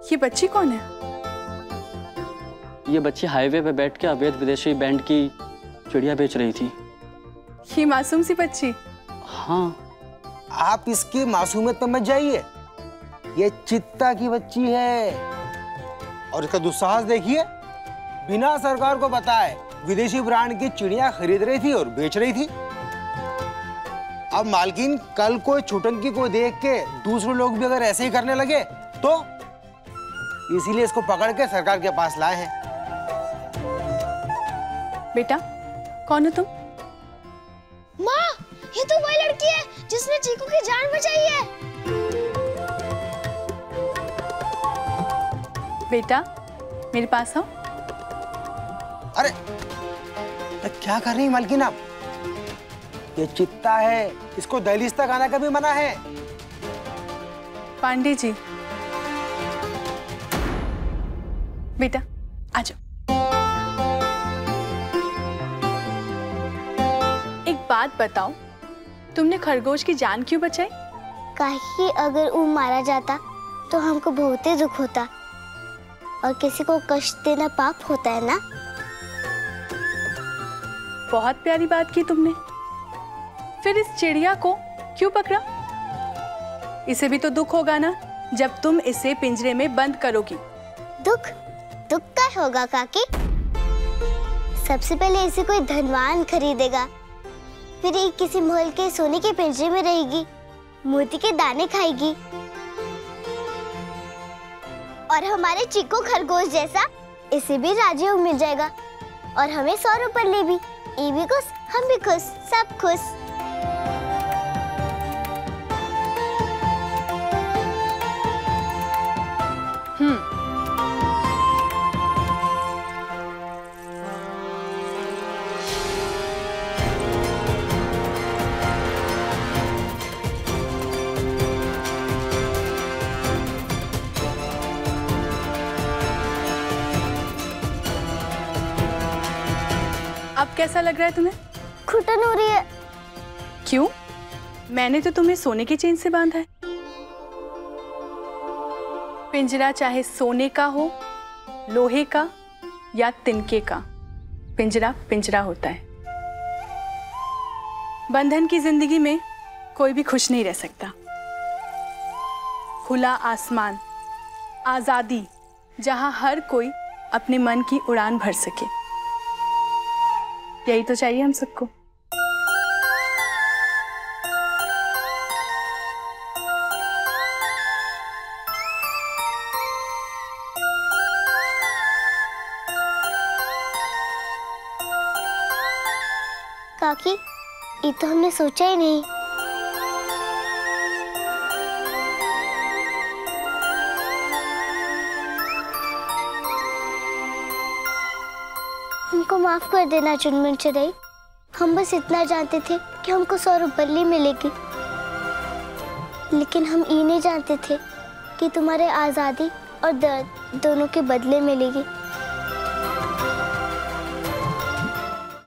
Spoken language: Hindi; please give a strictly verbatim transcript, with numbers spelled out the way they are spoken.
ये बच्ची कौन है? ये बच्ची हाईवे पे बैठ के अवैध विदेशी बैंड की चिड़िया बेच रही थी। ये मासूम सी बच्ची? हाँ। आप इसकी मासूमियत पर मत जाइए, ये चित्ता की बच्ची है। और इसका दुस्साहस देखिए, बिना सरकार को बताए विदेशी ब्रांड की चिड़िया खरीद रही थी और बेच रही थी। अब मालकिन कल कोई छुटंकी को देख के दूसरे लोग भी अगर ऐसे ही करने लगे तो इसीलिए इसको पकड़ के सरकार के पास लाए हैं। बेटा, कौन हो तुम? माँ, ये तो वही लड़की है जिसने चीकू की जान बचाई है। बेटा, मेरे पास आओ। अरे क्या कर रही हैं मालकिन आप? ये चित्ता है, इसको दहलीज तक आने का भी मना है। पांडे जी, बेटा आ जाओ। एक बात बताओ, तुमने खरगोश की जान क्यों बचाई? काहे अगर वो मारा जाता तो हमको बहुत ही दुख होता, और किसी को कष्ट देना पाप होता है ना। बहुत प्यारी बात की तुमने। फिर इस चिड़िया को क्यों पकड़ा? इसे भी तो दुख होगा ना जब तुम इसे पिंजरे में बंद करोगी। दुख दुख का होगा काकी? सबसे पहले इसे कोई धनवान खरीदेगा, फिर ये किसी महल के सोने के पिंजरे में रहेगी, मोती के दाने खाएगी, और हमारे चीकू खरगोश जैसा इसे भी राजयोग मिल जाएगा, और हमें सौ रुपये ले भी। ये भी खुश, हम भी खुश, सब खुश। हम्म अब कैसा लग रहा है तुम्हें? घुटन हो रही है। क्यों? मैंने तो तुम्हें सोने की चेन से बांधा है। पिंजरा चाहे सोने का हो, लोहे का या तिनके का, पिंजरा पिंजरा होता है। बंधन की जिंदगी में कोई भी खुश नहीं रह सकता। खुला आसमान, आजादी, जहां हर कोई अपने मन की उड़ान भर सके, यही तो चाहिए हम सबको। काकी, ये तो हमने सोचा ही नहीं। हमको माफ कर देना चुनमुन चिड़ै। हम बस इतना जानते थे कि हमको सौ रुपये मिलेगी, लेकिन हम ये नहीं जानते थे कि तुम्हारे आजादी और दर्द दोनों के बदले मिलेगी।